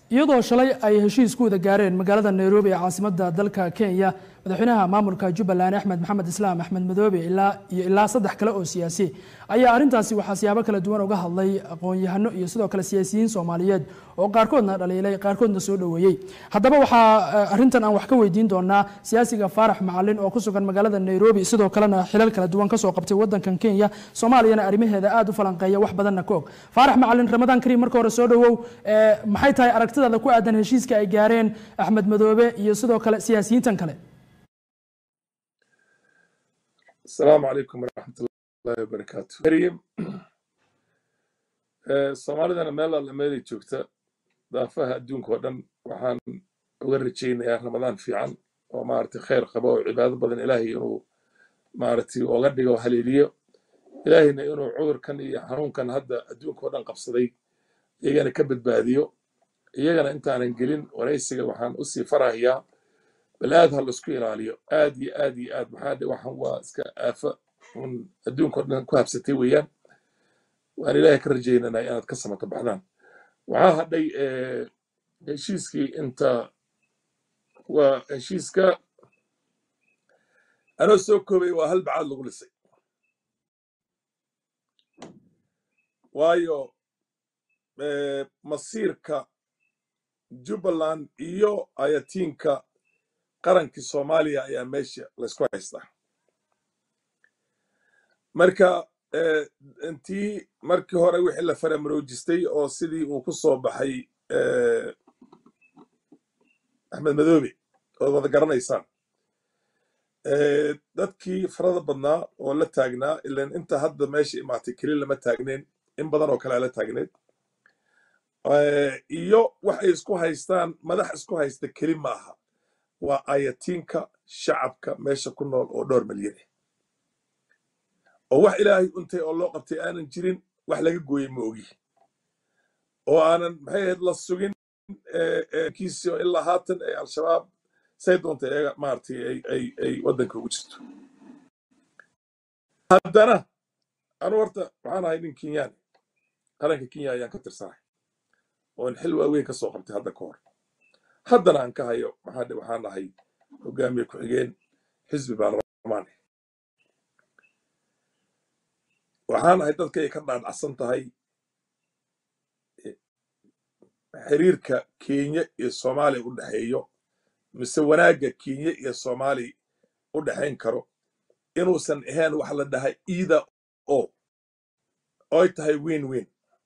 iyadoo shalay ay heshiiskooda gaareen magaalada Nairobi ee caasimadda dalka Kenya madaxweynaha maamulka Jubbaland Axmed Maxamed Islaam Axmed Madoobe ilaa saddex kale oo siyaasi ayaa arintaasi waxa siyaabo kala duwan uga hadlay aqoon-yahano iyo sidoo kale siyaasiyiin Soomaaliyeed oo qaarkoodna dhaliilay qaarkoodna soo dhaweeyay haddaba waxa arintan aan wax ka weydiin doonaa siyaasiga Faarax Macalin oo ku sugan magaalada Nairobi sidoo kalena xilal kala duwan ka soo qabtay wadankan Kenya Soomaaliyana arrimaheeda aad u falanqeeya wax badanna ka og Faarax Macalin Ramadaan Kariim marka hore soo dhawow maxay tahay aragtida ku aadan heshiiska ay gaareen Axmed Madoobe iyo sidoo kale siyaasiyiintan kale السلام عليكم ورحمة الله وبركاته. كريم Soomaalidana meel alla meelay joogta daafaha adduunka oo dhan waxaan uga rajaynayaa Ramadaan fiican oo maaragtay khayr qabo oo cibaado badan Ilaahay inuu maaragtay uga dhigo haleeliyo Ilaahayna inuu cudurkan iyo xanuunkan hadda adduunka oo dhan qabsaday iyagana ka badbaadiyo iyagana intaanan gelin waraysiga waxaan u sii farahayaa bal aad ha la isku ilaaliyo aad iyo aad maxaa waxaan waa iska aafa adduunka oo dhan ku habsatay weeyaan waan Ilaahay ka rajaynaynaa inaad ka samato baxdaan waxaa hadhay heshiiskii inta waa heshiiska anoo soo koobay waa hal bacaad lagu lisay waayo masiirka Jubbaland iyo ayatiinka qarankii Soomaaliya ayaa meesha la isku haystaa marka intii markii hore wixii la faramaroojistay oo sidii uu ku soo baxay Axmed Madoobe oo wada garanaysaan dadkii farada badnaa oo la taagnaa ilaan inta hadda meesha imaatay keli lama taagneyn in badan oo kale la taagneed iyo waxay isku haystaan madax isku haysta keli maaha waa ayatiinka shacabka meesha ku nool oo dhowr milyan oo wax Ilaahay untay oo loo qabtay aanan jirin wax laga gooyay ma ogi oo aanan maxay ahayd la sugin kiisii oo ilaa haatan ay al-shabaab say doontay iyaga maaragtay ay waddanka ugu jirto haddana anu horta waxaan ahay nin Kenyaan qaranka Kenya ayaan ka tirsanahay oo xil waaweyn ka soo qabtay hadda ka hor haddana aan ka hayo waxaan ahay hogaamiye ku xigeen xisbi baarlamaan waxaan ahay dadka ay ka dhaadhacsan tahay xiriirka Kenya iyo Soomaaliya u dhaxeeyo mise wanaagga Kenya iyo Soomaaliya u dhaxayn karo inuusan ahayn wax la dhahay either or oo tahay win-win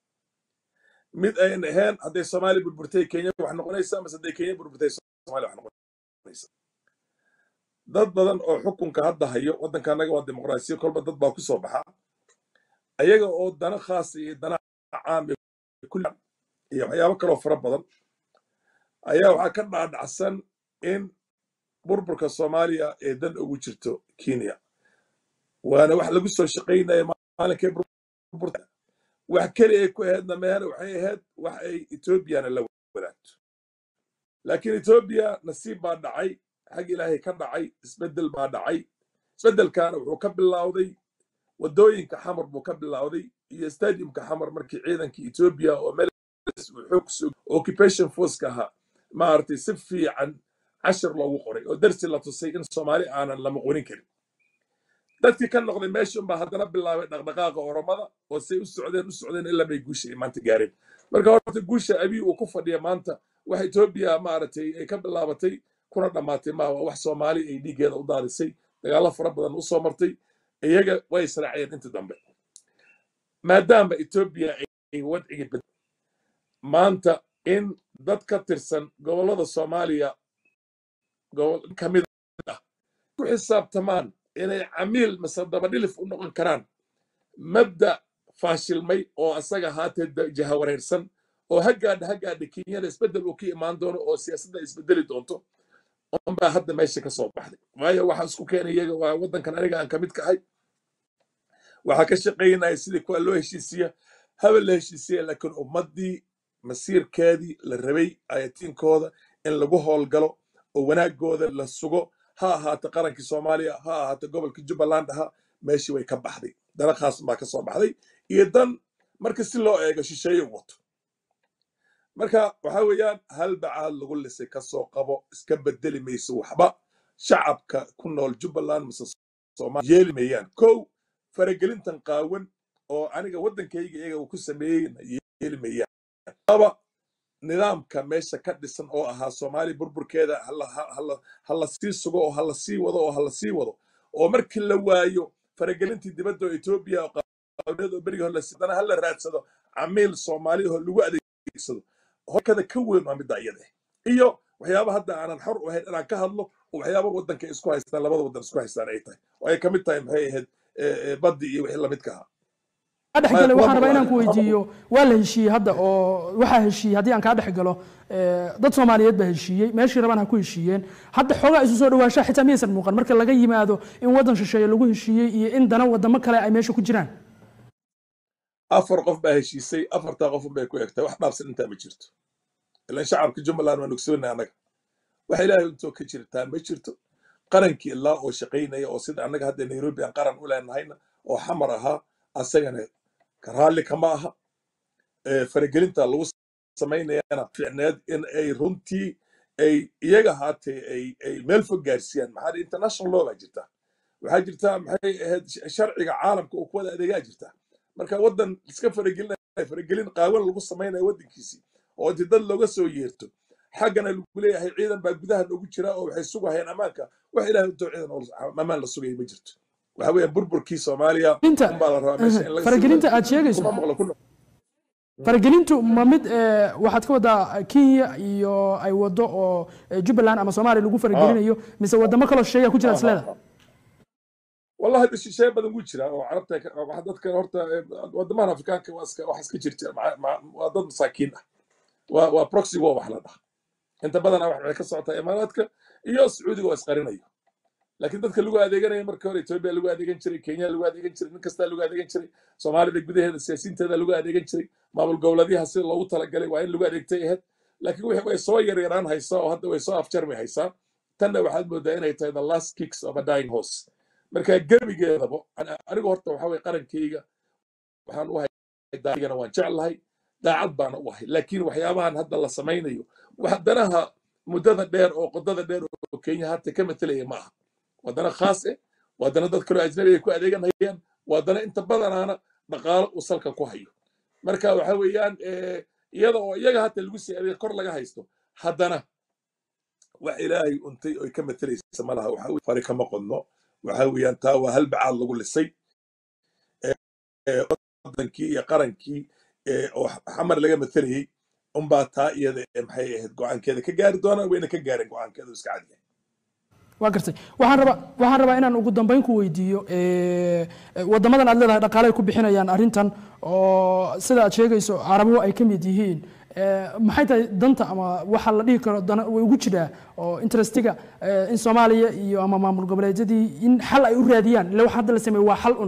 mid ay ahayn hadday Soomaaliya burburtay Kenya wax noqonaysa mise hadday Kenya burburtay Soomaaliya wax noqonaysa dad badan oo xukunka hadda hayo waddankanaga waa dimuqraasiyo kolba dad baa ku soo baxa ayaga oo dana khaas iyo dana caam iyo waxyaabo kale oo fara badan ayaa waxaa ka dhaadhacsan in burburka Soomaaliya ee dan ugu jirto Kenya waana wax lagu soo shaqeynaya maalinkay burburta wax kale ay ku ahaydna meena waxay ahayd wax ay Ethiopiana la wadaagto laakiin Ethiopia nasiib baa dhacay xag Ilaahay ka dhacay isbedel baa dhacay isbedelkaana wuxuu ka bilowday wadooyinka xamar buu ka bilowday iyo stadiumka xamar markii ciidankii Ethiopia oo meel occupation force ka ahaa maaragtay si fiican cashar loogu qoray oo darsi la tusay in Soomaali aanan lama qorin karin dadkii ka noqday meeshan baa haddana bilaabay dhaqdhaqaaqa Oromada oo say u socdeen ilaa bay guusha maanta gaareen marka horta guusha Abiy uu ku fadhiya maanta wax Ethiopia maaragtay ay ka bilaabatay kuna dhamaatay ma wax Soomaali ay dhigeeda u daadisay dagaalo fara badan u soo martay iyaga way israaceen inta dambe maadaama Ethiopia ay wadciga maanta in dad ka tirsan gobolada Soomaaliya gobol kamid ah ku xisaabtamaan inay camiil masadaba dhilif u noqon karaan mabda faashilmay oo asaga haatee jaha wareersan oo hagaadha Kenyada isbedel uu ka imaan doono oo siyaasadda isbedeli doonto baa hadda meesha ka soo baxday waayo waxa isku keenay iyaga waa waddankan aniga aan ka mid kahay waxa ka shaqeynaya sidii kuwa loo heshiisiya habal la heshiisiya laakiin ummadii masiirkeedii la rabay ayatiinkooda in lagu howlgalo oo wanaagooda la sugo ha ahaato qarankii Soomaaliya ha ahaato gobolka Jubbaland aha meeshii way ka baxday dana khaas baa ka soo baxday iyo dan marka si loo eego shisheeye wato marka waxa weeyaan hal bacaad lagu lisay ka soo qabo iska bedeli mayso waxba shacabka ku nool jubbaland mise soomaaliya yeeli mayaan kow faragelintan qaawan oo aniga waddankayga iyaga uu ku sameeyey yeeli mayaan laba nidaamka meesha ka dhisan oo ahaa soomaaliya burburkeeda hala sii sugo oo hala sii wado oo hala sii wado oo markii la waayo faragelintii dibadda oo etoobiya oo qawneed oo berigi hore sidana hala raadsado camiil soomaali oo lagu adeegsado horkada ka weyn waa midda iyada iyo waxyaaba hadda aanan xor u ahayn inaan ka hadlo oo waxyaaba waddanka isku haystaan labada waddan isku haystaan ay tahay oo ay ka mid tahay maxay ahayd baddi iyo wixii lamidka ahaa dhex galo waxaan rabaa inaan ku weydiiyo waa la heshiiyey hadda oo waxaa heshiiyey haddii aan kaa dhex galo dad Soomaaliyeed baa heshiiyey meeshii rabaan ha ku heshiiyeen hadda xogaa isu soo dhawaashaa xitaa miyaysan muuqan marka laga yimaado in waddan shisheeye lagu heshiiyey iyo in dana wadamo kale ay meesha ku jiraan afar qof baa heshiisay afartaa qof bay ku egtay wax dhaafsan intaa ma jirto ilaan shacabka jubbaland waa nugsoonay annaga waxa ilaahay intoo ka jirtaa ma jirto qarankii ilaa oo shaqaynaya oo sida annaga hadda nairobi aan qaran u leenahayna oo xamar ahaa asagana raalli kama aha faragelinta lagu samaynayana ficneed in ay runtii ay iyaga haatee ay meel fog gaarsiiyaan maxaa international law baa jirta waxaa jirta maxay ahayd sharciga caalamka uu ku wada adeegaa jirta marka waddan iska faragelin qaawan lagu samaynayo waddankiisii oo intii dad looga soo yeerto xaggana lagu leeyahay ciidan baa gudaha noogu jira oo waxay sugahayaan ammaanka wax ilaahay intoo ciidan ammaan la sugaya ma jirto waxa weeyaan burburkii soomaaliya unbaa la rabaa meesha in faragelinta aad sheegayso faragelintu ma mid waxaad ka wadaa Kenya iyo ay wado oo Jubbaland ama Soomaaliya lagu faragelinayo mise wadamo kale shisheeye ku jira isleeda wallahi shisheeye badan wuu jira oo carabta waxa dadka horta wadamaha Afrikaanka wax iska jirta waa dad masaakiin ah waa proxy war wax la dhaha inta badan wax ka socota Imaaraadka iyo Sacuudiga oo isqarinayo laakiin dadka lagu adeeganaya markii hore Ethiopia lagu adeegan jiray Kenya lagu adeegan jiray nin kasta lagu adeegan jiray Soomaalida gudaheeda siyaasiyiinteeda lagu adeegan jiray maamul goboleedyaha si loogu talagalay waa in lagu adeegtay ahayd laakiin wixii way soo yaryaraan haysaa oo hadda way soo afjarmay haysaa tanna waxaad moodaa inay tahay the last kicks of a dying horse marka gebigeedaba anigu horta waxa way qarankayga waxaan u haydaagana waan jeclahay daacad baan u ahay laakiin waxyaabahan hadda la samaynayo wax danaha muddada dheer oo qodada dheer oo Kenya hadda ka metelaya maaha wadana khaas ah wadana dad kale ajnabi ay ku adeeganayaan wadana inta badanaana dhaqaale u salka ku hayo marka waxa weeyaan iyada oo iyaga hadda lagu sii adeeg kor laga haysto haddana wax ilaahay untay oo ka metelaysa malaha waxa weey fari kama qodno waxa weeyaan taa waa hal bacaad lagu lisay wadankii iyo qarankii oo xamar laga metelayay unbaa taa iyada maxay ahayd go'aankeeda ka gaari doonaan wayna ka gaareen go'aankeeda iska cadiya waa gartay waxaan rabaa inaan ugu dambeyn ku weydiiyo wadamadan aad leedahay dhaqaale ay ku bixinayaan arrintan oo sida aad sheegayso carabuhu ay ka mid yihiin maxay tahay danta ama waxa la dhihi karo dana way ugu jiraa oo interestiga in Soomaaliya iyo ama maamul goboleedyadii in xal ay u raadiyaan ilaa waxa hadda la sameeyo waa xal un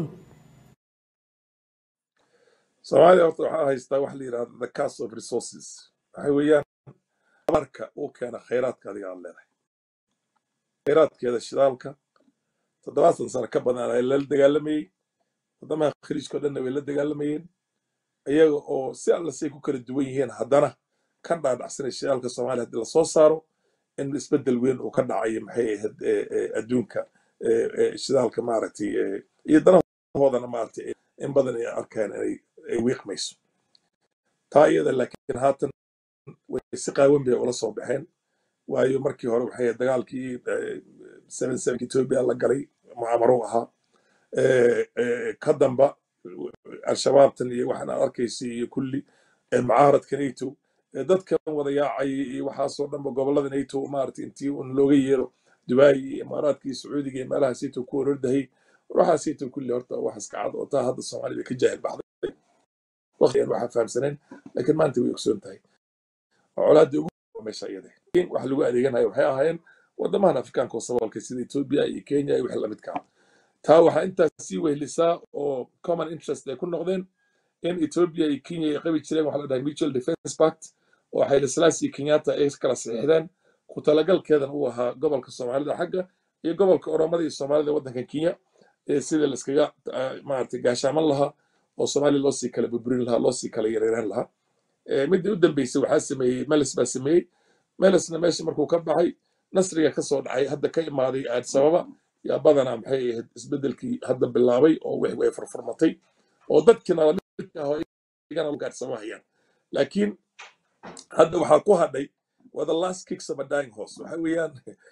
Soomaaliya horta waxaa haystaa wax la yiraahdo the cost of resources waxa weeyaan marka uu keena kheyraadka adiga aad leedahay kheyraadkeeda shidaalka 7 sano ka badan ay la dagaalamayay wadamaha khaliijka dhanna way la dagaalamayeen iyaga oo si alla say ku kala duwan yihiin haddana ka dhaadhacsanay shidaalka Soomaaliya haddii la soo saaro in isbedel weyn uu ka dhacayo maxay ahayd adduunka shidaalka maaragtay iyo danahoodana maaragtay in badan ay arkaan ay wiiqmayso taa iyada laakiin haatan way si qaawan bay ula soo baxeen waayo markii hore waxay dagaalkii 77 Ethiopia la galay mu'amaro ahaa ka damba al-shabaabtan iyo waxaan arkaysay iyo kulli mucaaradka NATO dadka wada yaacay iyo waxaasoo dhanba gobolada NATO maaragtay intii un looga yeero Dubai iyo Imaaraadka iyo Sacuudiga iyo meelaha NATO ku orordahay waxaas NATO kulli horta wax iska cad oo taa hadda Soomaaliya ka jaahil baxday waqtigan waxa fahamsaneen laakiin maanta way ogsoon tahay colaadda ugu meesha iyada wax lagu adeeganayo waxay ahaayeen wadamahan Afrikaanka oo saboolka sida Ethiopia iyo Kenya iyo wax la midka taa waxa intaas sii wehlisaa oo common interest ay ku noqdeen in Ethiopia iyo Kenya ay qabi jireen waxa la dhahay Mutual Defense Pact oo Haile Selassie Kenyatta ay kala saxiixdeen ku talagalkeedan uu ahaa gobolka Soomaalida xagga iyo gobolka Oromada iyo Soomaalida waddanka Kenya sida la iskaga maartay gaashaaman lahaa oo Soomaaliya loo sii kala burburin lahaa loo sii kala yareeran lahaa midii u dambeysay waxaa sameeyey meles baa sameeyey melesna meesha markuu ka baxay nasriga ka soo dhacay hadda ka imaaday addis ababa yaa badanaa maxay ahayd isbedelkii hadda bilaabay oo wixii way furfurmatay oo dadkina lamidka ah oo igana gaarsama hayaan laakiin hadda waxaa ku hadhay waa the last kicks of a dying horse waxa weeyaan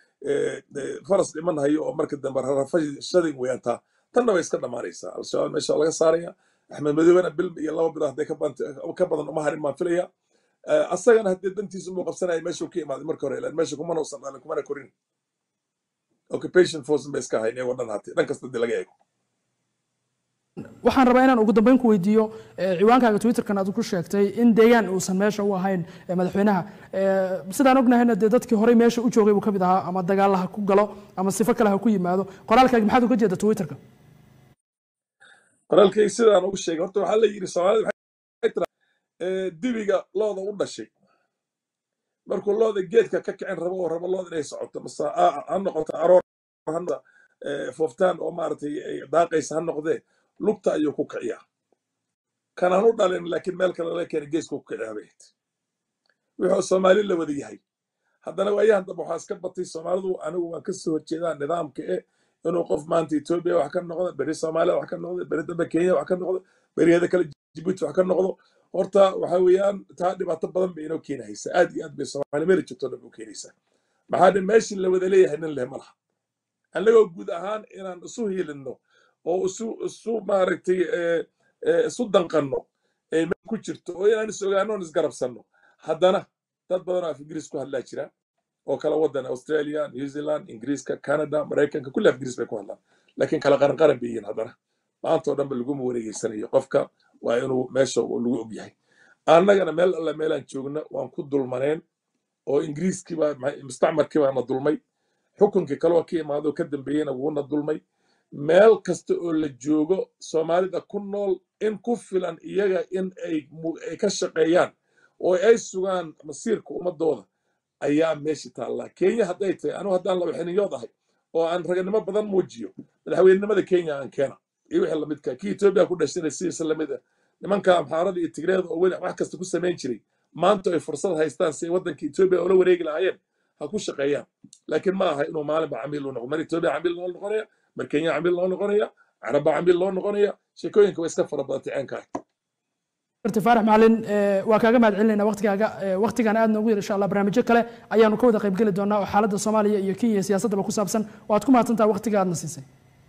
faras dhiman hayo oo marka dambe rarafashadin weeyantaa tanna way iska dhammaanaysaa al-shabaab meesha laga saaraya axmed madoobena bil iyo 2 bilood hadday ka badan uma harin baan filaya asagana haddii dantiisa muu qabsanaya meeshuu ka imaaday marka hore ilaan meesha kumana usan dhalin kumana korin occupation force bay iska hayn iyagoo dhan haatee dhan kasta dii laga eego waxaan rabaa inaan ugu dambeyn ku weydiiyo ciwaankaaga twitterkan aad ku sheegtay in deegaan uusan meesha u ahayn madaxweynaha sidaan ognahayna dee dadkii horey meesha u joogay buu ka mid ahaa ama dagaal ha ku galo ama sifo kale ha ku yimaado qoraalkaaga maxaad uga jeeda twitterka qoraalkayga sidaan ugu sheegay horta waxaa la yidhi soomaalida waxay tiraa dibiga looda u dhashay markuu looda geedka ka kicin rabo oo rabo looda inay socoto mase ha noqoto aroor fooftaan oo maaragtay daaqaysa ha noqdee lugta ayuu ku kiciyaa kanaan u dhalin laakiin meel kale laga keenay geesku ku kiciyaa bay ahayd wuxuu soomaali la wada yahay haddana waayahan dambe waxaa iska batay soomaalidu anigu waan ka soo horjeedaa nidaamka inuu qof maanta etoobiya wax ka noqdo beri soomaaliya wax ka noqdo beri dambe kenya wax ka noqdo beriyada kale jibuuti wax ka noqdo horta waxa weeyaan taa dhibaato badan bay inoo keenaysaa aad iyo aad bay soomaali meel jirto dhan u keenaysaa maxaa dhe meeshii la wada leeyahay nin leh ma laha annagoo guud ahaan inaan isu hiilinno oo isu maaragtay isu danqanno ay meel ku jirto oo inaan is ogaano isgarabsanno haddana dad badan oo af ingiriis ku hadlaa jira oo kala wadan australia new zealand ingiriiska canada maraykanka kulli af ingiriis bay ku hadlaan laakiin kala qaran qaran bay yihiin haddana maanta oo dhanba laguma wareegeysanayo qofka waa inuu meesha lagu og yahay annagana meel alla meelaan joogna waan ku dulmaneen oo ingiriiskii baa mustacmarkii baana dulmay xukunkii kaloo ka imaado ka dambeeyena wuuna dulmay meel kasta oo la joogo soomaalida ku nool in ku filan iyaga in ay ka shaqeeyaan oo ay sugaan masiirka ummadooda ayaa meesha taallaa kenya hadday tahay anigu haddaan laba xiniyood ahay oo aan raganimo badan muujiyo madaxweynenimada kenya aan keena iyo wixii lamidka kii etoobiya ku dhashanay sidiisa lamid ah nimanka amxaarada iyo tigreeda oo weli wax kasta ku samayn jiray maanta ay fursad haystaan si ay waddanka etoobiya oola wareegi lahaayeen ha ku shaqeeyaan laakiin ma aha inuu maalinba camiil u noqdo mar etoobiya camiil loo noqonaya mar kenya camiil loo noqonaya carabba camiil loo noqonaya sheekooyinka way iska fara badatay ceenkaa faarax macalin waa kaaga mahad celinayna waqtigan aad noogu yar insha allah barnaamijyo kale ayaanu ka wada qayb geli doonaa oo xaaladda soomaaliya iyo kenya iyo siyaasaddaba ku saabsan waad ku mahadsantaha waqtiga aadna siisay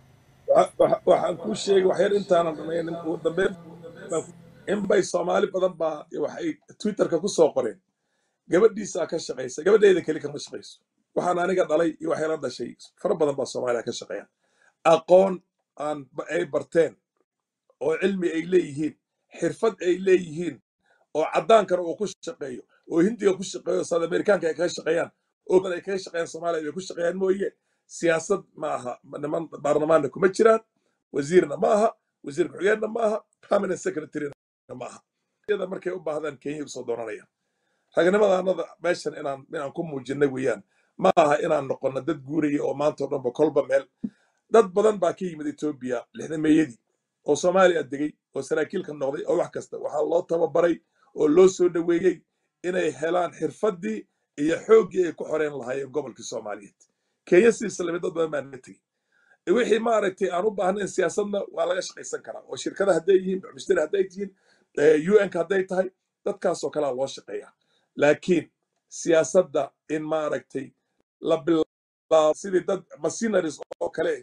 waxaan kuu sheegay wax yar intaanan dhamaynin ugu dambeyn in bay soomaali badan baa waxay twitterka ku soo qoreen gabadhiisaa ka shaqaysa gabadheeda keli kama shaqayso waxaan aniga dhalay iyo waxay la dhashay fara badan baa soomaaliya ka shaqeeyaan aqoon ay barteen oo cilmi ay leeyihiin xirfad ay leeyihiin oo caddaankana uu ku shaqeeyo oo hindiga ku shaqeeyo south americaanka ay kaga shaqeeyaan oo ay kaga shaqeeyaan soomaaliya bay ku shaqeeyaan mooye siyaasad ma aha niman baarlamaanna kuma jiraan wasiirna ma aha wasiir ku-xigeenna ma aha permanent secretaryna ma aha iyada markay u baahdaan kenya usoo doonanayaan ragnimadaanada meeshan inaan ku muujinay weeyaan ma aha inaan noqono dad guuraya oo maanta oo dhanba kolba meel dad badan baa ka yimid etoobiya lixdameeyadii oo soomaaliya degay oo saraakiilka noqday oo wax kasta waxaa loo tababaray oo loo soo dhoweeyey inay helaan xirfaddii iyo xooggii ay ku xoreen lahaayeen gobolkii soomaaliyeed kenya sidiisa lamid dad badan baa naga tegey wixii maaragtay aan u baahnayn siyaasadna waa laga shaqaysan karaa oo shirkada hadday yihiin mustari hadday tihiin un-ka hadday tahay dadkaasoo kalea loo shaqeeyaa laakiin siyaasadda in maaragtay la bilaabo sidii dad mercenaries oo kale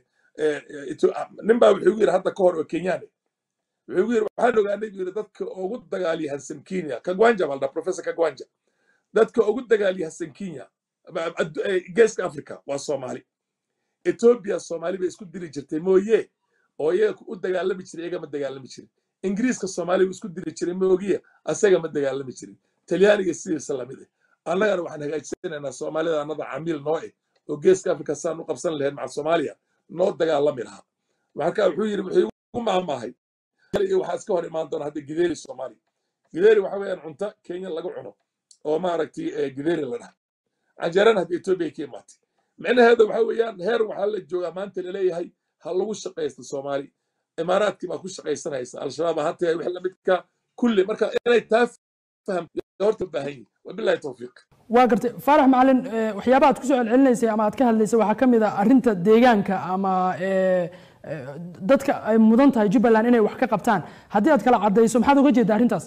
nin baa wuxuu yiri hadda ka hor oo kenyaan wuxuu yiri waxaan ogaanay yiri dadka ugu dagaalyahansan Kenya Kagwanja balda professor Kagwanja dadka ugu dagaalyahansan Kenya geeska Africa waa Soomaali Ethiopia Soomaali bay isku diri jirtay mooye oo iyaga u dagaalami jiray iyaga ma dagaalami jirin Ingiriiska Soomaali isku diri jiray moogiye asaga ma dagaalami jirin Talyaaniga sidiisa lamid ah annagana waxaan hagaajinaynaa Soomaalida annada camiil noo oo geeska Africa saan u qabsan lahayn maca Soomaaliya noo dagaalami lahaa marka wuxuu yiri wuxuu ugu maamahay waxaa iska hor imaan doona hadda gideeri Soomaali gideeri waxa weeyaan cunto Kenya lagu cuno oo maaragtay gideeri la dhaha canjeerana hadda Ethiopia ka imaatay macnaheedu waxa weeyaan heer waxaa la joogaa maanta la leeyahay ha lagu shaqaysto Soomaali imaaraadkii baa ku shaqaysanaysa al-shabaab hatta wixii la midka kulli marka inay taas faham horta baahan wabillahi tawfiiq waa gartay faarax macalin waxyaabaha aad ku soo celcelinaysay ama aad ka hadlaysay waxaa ka mid ah arrinta deegaanka ama dadka ay mudan tahay Jubbaland inay wax ka qabtaan haddii aad kala cadayso maxaad uga jeedaa arrintaas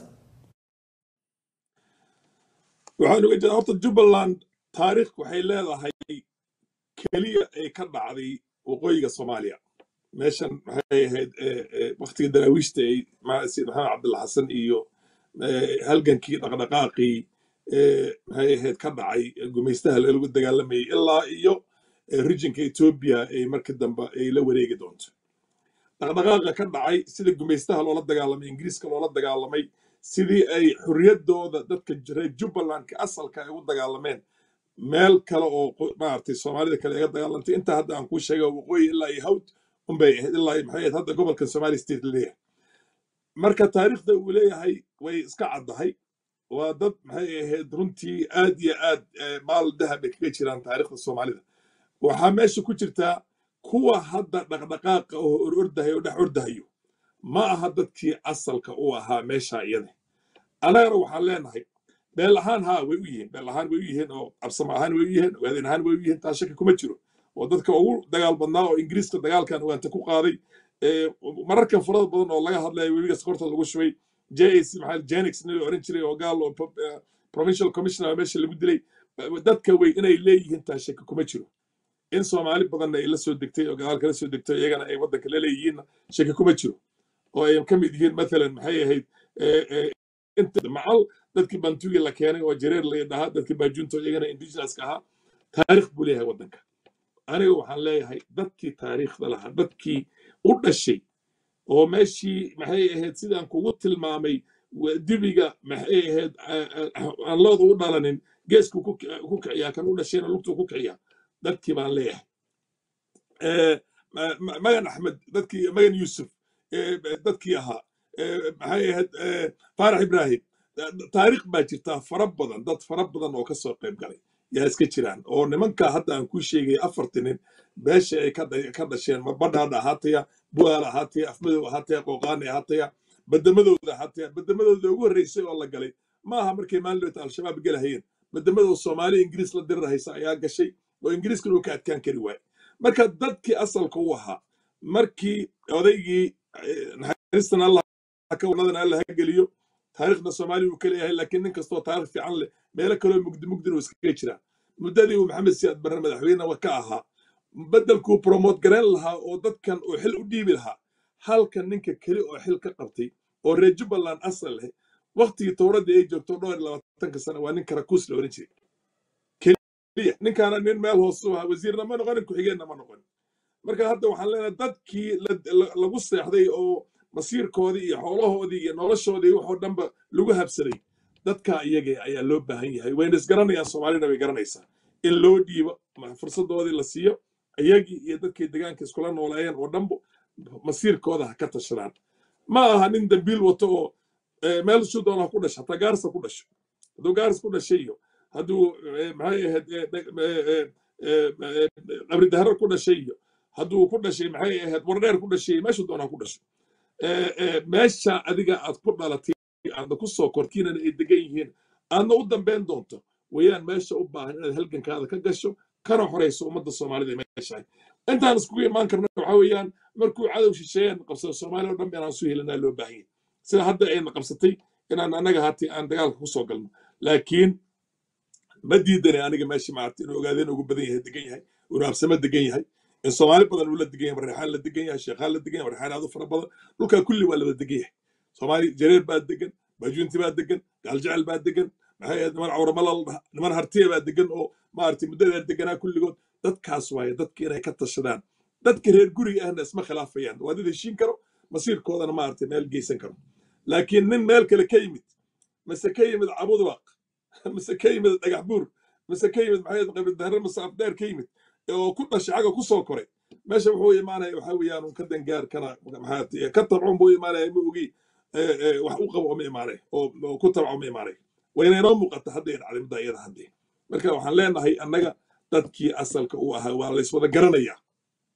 waxaan uga jeedaa horta Jubbaland taariikh waxay leedahay kaliya ay ka dhacday waqooyiga Soomaaliya meeshan waxay ahayd waqtiga daraawiishta ay Sayid Maxamed Cabdulla Xasan iyo halgankii dhaqdhaqaaqii maxay ahayd ka dhacay gumaystaha lagu dagaalamayay ilaa iyo regionka Ethiopia ay markii dambe ay la wareegi doonto dhaqdhaqaaqa ka dhacay sida gumaystaha loola dagaalamay Ingiriiska loola dagaalamay sidii ay xurriyadooda dadka jiray Jubbaland ka asalka ay u dagaalameen meel kale oo maartay Soomaalida kale ay dagaalantay inta hadda aan ku sheegay waqooyi ilaa iyo hawd bay ahayd ilaa maxay ahayd hadda gobolka Somali State leeyahay marka taariikhda uu leeyahay way iska caddahay waa dad maxay ahayd runtii aad iyo aad maal dahab ay kaga jiraan taariikhda Soomaalida waxaa meesha ku jirtaa kuwa hadda dhaqdhaqaaqa oo ordahayo dhex ordahayo ma aha dadkii asalka u ahaa meesha iyada anagana waxaan leenahay beel ahaan way u yihiin oo absama ahaan way u yihiin waadin ahaan way u yihiin taa shaki kuma jiro oo dadka ugu dagaal badnaa oo Ingiriiska dagaalkan waanta ku qaaday mararkan farada badan oo laga hadlayo webiga sokorta lagu shubay JAC maxal Janix inuu oran jiray oo gaal oo provincial commissioner meesha lagu dilay dadka way inay leeyihiin taa shaki kuma jiro in Soomaali badan ay la soo degtay oo gaalka la soo degtay iyagana ay wadanka la leeyihiin shaki kuma jiro oo ay ka mid yihiin mesela maxay ahayd inta macal dadkii bantuuga la keenay oo jareer la yidhaahdo dadkii baajunto iyagana indigenous ka ahaa taariikh buu leeyahay wadanka aniga waxaan leeyahay dadkii taariikhda lahaa dadkii u dhashay oo meeshii maxay ahayd sidaan kugu tilmaamay dibiga maxay ahayd aan looda u dhalanin geesku ku kiciyaa kan u dhashayna lugtu ku kiciyaa dadkii baan leeyahay magan axmed dadkii magan yuusuf dadkii ahaa maxay ahayd faarax ibraahim taariikh baa jirtaa fara badan dad fara badan oo ka soo qayb galay yaa iska jiraan oo nimanka hadda aan ku sheegay 4 nin beesha ay ka dhasheen badhaadha ahaataya buaala ahaataya afmadow ahaataya qooqaani ahaataya badamadooda ahaataya badamadooda ugu horreysay oo la galay ma aha markay maalinta al-shabaab galahayeen badamadooda Soomaali Ingiriis la diriraysa ayaa gashay oo Ingiriiska uu ka adkaan kari waayay marka dadkii asalka u ahaa markii odaygii naxariistan Allah ka wanadan Allah geliyo taariikhda Soomaaliya uu kale yahay laakiin nin kastoo taariikh fiican leh meelo kale mugdi oo iska jira muddadii uu Maxamed Siyaad Barre madaxweyne ka ahaa badalku promote garan lahaa oo dadkan oo xil u dhiibi lahaa halkan ninka kale oo xil ka qabtay oo reer Jubbaland asal leh waqtigii towrada ay joogto 22 sano waa nin Karakuus la oran jiray kaliya ninkaana nin meel hoos u ahaa wasiirna ma noqon ku xigeenna ma noqon marka hadda waxaan leenahay dadkii lagu seexday oo masiirkoodii iyo xoolahoodii iyo noloshoodii waxoo dhanba lagu habsaday dadka iyaga ayaa loo baahan yahay wayna isgaranayaan Soomaalina way garanaysaa in loo dhiibo fursadoodii la siiyo iyagii iyo dadkii deegaanka iskula noolayeen oo dhanba masiirkooda ka tashadaan ma aha nin dambiil wato oo meel suudoona ku dhashay tagaarsa ku dhashay hadduu gaars ku dhashay iyo hadduu maxay ahayd qabri dahar ku dhashay iyo hadduu ku dhashay maxay ahayd wardheer ku dhashay meesha doona ku dhashay meesha adiga aad ku dhalatay aad ku soo kortiinana ay degan yihiin aadna u dambeyn doonto wayaan meesha u baahan inaad halgankaada ka gasho kana horeyso ummadda Soomaalida meesha intaan isku imaan karno waxa weeyaan markuu cadow shisheeyeen qabsado Soomaaliya oo dhan inaan soo helinaa loo baahan yahay sida hadda ayna qabsatay inaan anaga haati aan dagaalka ku soo galno laakiin ma diidani aniga meesha maartay inuu ogaadeen ugu badan yahay degan yahay inuu absama degan yahay in Soomaali badan uu la degan yahay Marxaan la degan yahay Sheekhaan la degan yahay Marxaan aad u fara badan dhulka kulli waa la degan yahay Soomaali jareer baa degan baajunti baa degan galjecel baa degan maxay ahayd mar awra malal niman hartiye baa degan oo maartay muddada deganaa kulligood dadkaas waaye dadkii inay ka tashadaan dadka reer guriga ahna isma khilaafayaan waa dad heshiin karo masiirkoodana maartay meel geysan karo laakiin nin meel kale ka yimid mase ka yimid Cabudwaaq mase ka yimid dhagax buur mase ka yimid maxay qabri dahar masaaf dheer ka yimid oo ku dhashay xaga ku soo koray meesha wuxuu imaanay waxa weeyaan ka dangaar kana maxay ka tabcun buu imaanay ma ogi wax u qabo ma imaanay oo ku tabco ma imaanay wayna inoo muuqata hadda in calimada iyada hadda marka waxaan leenahay annaga dadkii asalka u ahaa waa la iswada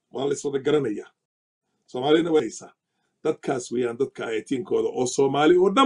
garanayaa Soomaalina waysa dadkaas weeyaan dadka aytiinkooda oo Soomaali oo dhanba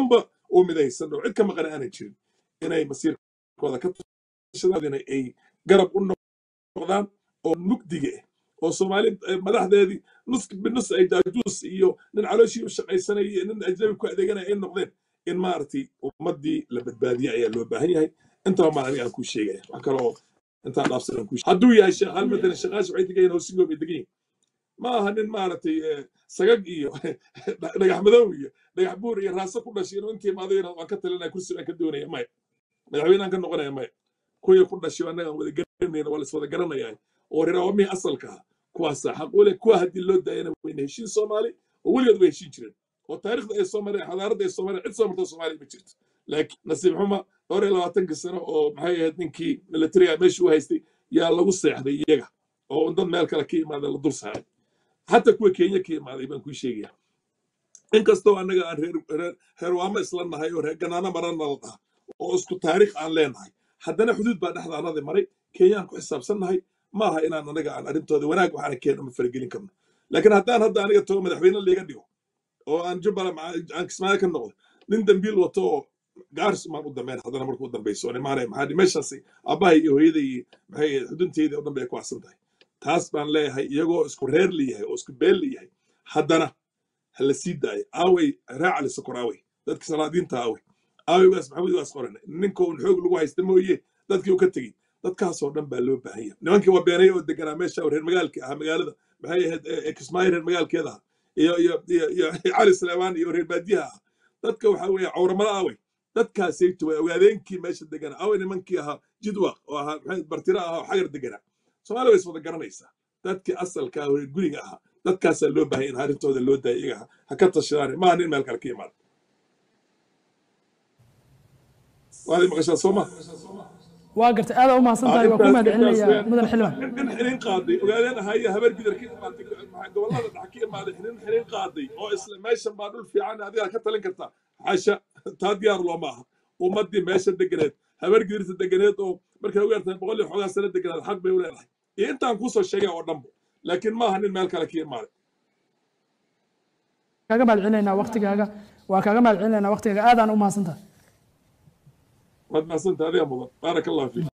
oo midaysan oo cid ka maqan aanay jirin inay masiirkooda ka tashadaan ay garab u noqdaan oo mugdiga ah oo Soomaali madaxdeedii nus binus ay jaajuus iyo nin calooshii u shaqaysanay iyo nin ajnabi ku adeeganay ay noqdeen in maartay ummadii la badbaadiyo ayaa loo baahan yahay inta ma aniga ku sheegay wax kale oo inta dhaafsan ku hadduu yahay sheekh halmadan shaqaash waxay tagayeen oo singo bay degeen ma aha nin maartay sagag iyo dhagax madow iyo dhagax buur iyo raasa ku dhashay inuu intii maadayna waan ka talinay kursi aan ka doonaya may madaxweynahan ka noqonaya may kuwii ku dhashay anaga wada garanayna wala wada garanayay oo reeraamii asalka kuwaas xaq u leh kuwa hadii loo daayana wayna heshiin Soomaali oo waligood way heshiin jireen oo taariikhda ay Soomaali xadaaradda ay Soomaali cid soo martay Soomaali ma jirto laakiin nasiib xuma dhowr iyo 20 sano oo maxay ahayd ninkii military meesha u haystay yaa lagu seexday iyaga oo dad meel kale ka imaada la dul saaray حتى كوي كينيا كي ما ذي بنكوي شيء إن كستو أنا عن هروامة إسلامنا هاي وره جنانا مرنا الله وأسكو تاريخ عن لين هاي حدنا حدود بعد أحد أنا ذي مري كينيا كو حساب سنة هاي ما هاي أنا نرجع عن أريد هذا وناك وحنا كينا مفرقين كم لكن هذا أنا جت مدحوين اللي قديو وأن جبر مع عن كسماء كنقول نندم بيل وتو جارس ما قدامين هذا أنا مركو قدام بيسوني ما نعرف هذه مش هسي أباي وهذه هي حدود تيجي قدام بيكو أحسن ده taas baan leeyahay iyagoo isku reer leeyahay oo isku beel leeyahay haddana hala sii daayo aaway raacali sokoraaway dadka salaadiinta aaway waas maxamed waas qoran ninkoo xoog lagu haysta mooyee dadkii uu ka tegey dadkaas oo dhan baa loo baahan yahay nimankii waa beenay oo deganaa meesha reer magaalka ah magaalada maxay ahayd Kismaayo reer magaalkeeda iyo cali Salmaan iyo reer baadiyaha dadka waxa weeye cawramada aaway dadkaasay way ogaadeenkii meesha deganaa aaway nimankii ahaa jidwaq oo ahaa maxay bartira ahaa oo xagar deganaa Soomaali way wada garanaysaa dadkii asalka ah ee guriga ahaa dadkaas loo baahay in arintooda loo daayo iyaga ha ka tashadaan ma nin meel kale ka imaan waadi maqashaa Soomaa waa gartay aad u mahadsantahay waa ku mahadcelinaya mudan xilwan in xiriin qaaday ogaadeen ahaya habar gidarkii maantay gobolada dhax ka imaaday xiriin qaaday oo isla meeshan baa dhul fiican adiga ka talin kartaa xasha taa diyaar loo maaha ummadii meesha deganeed habar gidirta deganeed oo markay ugu yartahay 100 xogaa sano deganeed xaq bay u leedahay intaan ku soo sheegay oo dhanbo laakiin ma aha nin meel kale ka imaaday kaga mahadcelinayna waqtigaaga waa kaga mahadcelinayna waqtigaaga aad aan u mahadsantahay waad mahadsantahay adiga mudan barakallahu fiik